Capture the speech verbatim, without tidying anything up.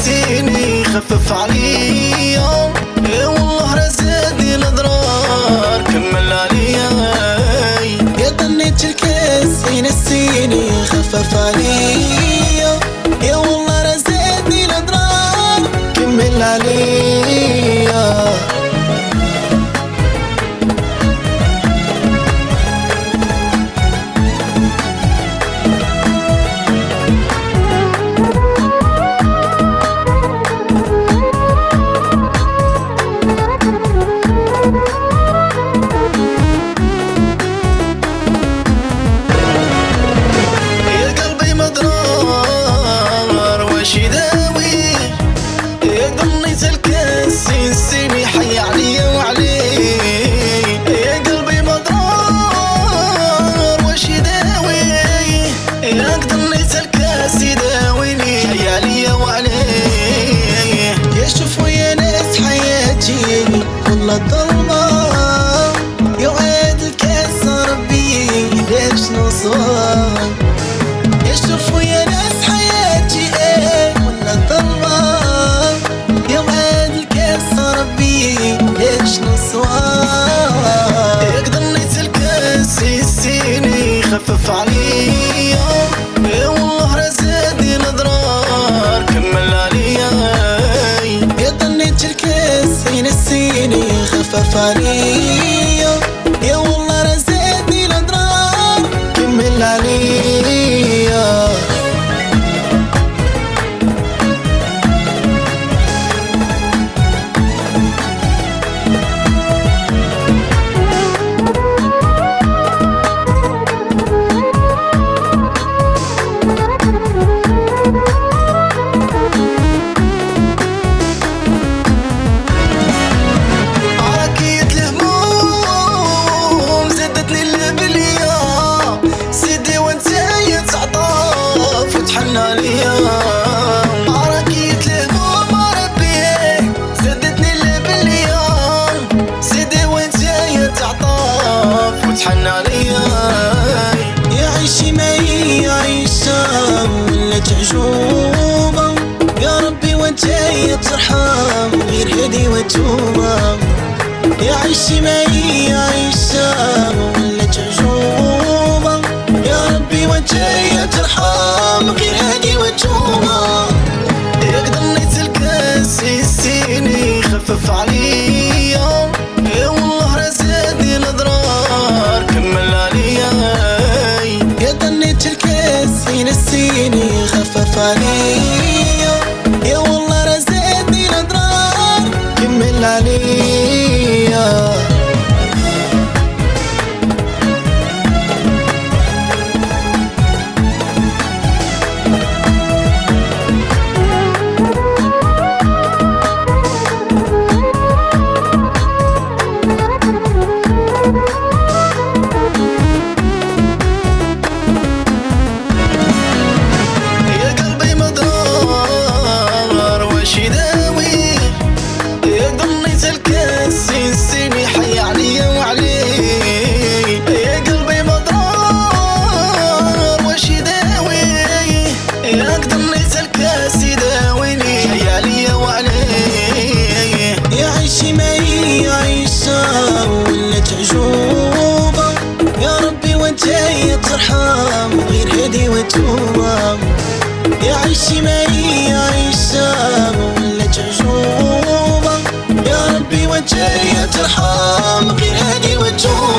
سيني خفف عليا، يا والله رزقني الاضرار كمل عليا. يا ظنيت الكاس ينسيني خفف عليا، يا والله رزقني الاضرار كمل عليا. سيني حي عليا وعليه، يا قلبي مضرار وش يداوي، يا ظنيت الكاس يداويني حي عليا وعليه. يا شوفوا يا ناس حياتي والله ضلمة، يا وعد الكاس ربي ليش نصان. يا شوفوا يا ناس حياتي ايه والله ضلمة، يا وعد الكاس ربي ليش نصان. يا ظنيت الكاس يسيني خفف عليا، يا والله رزقني الاضرار كمل عليا. يا ظنيت الكاس ينسيني خفف عليا، يا والله رزقني الاضرار كمل عليا. عركية الهموم ربي زادتني باليوم، سيدي وانت يا تعطاف وتحن عليا. يا عيشي معي يا عيشة ولا تعجوبة، يا ربي وانت يا ترحم غير هدي وتوبة. يا عيشي معي يا عيشة ولا تعجوبة، يا ربي وانت يا ترحم غير هدي وتوبة. يا ظنيت الكاس يسيني خفف عليا، يا والله رزقني الاضرار كمل عليا. يا ظنيت الكاس ينسيني خفف عليا، يا والله رزقني الاضرار كمل عليا. سيني حي عليا وعليه، يا قلبي مضرار وش يداوي، يا ظنيت الكاس يداويني حي عليا وعليه. يا عيشي معي يا عيشة ولا تعجوبة، يا ربي وانت يا ترحم غير هدي وتوبة. يا عيشي معي يا عيشة ولا تعجوبة، يا ربي وانت يا ترحم غير هدي وتوبة.